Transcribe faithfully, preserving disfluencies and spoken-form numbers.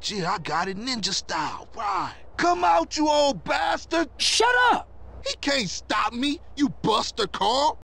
But yeah, I got it ninja style. Right. Come out, you old bastard! Shut up! He can't stop me, you Buster Carl.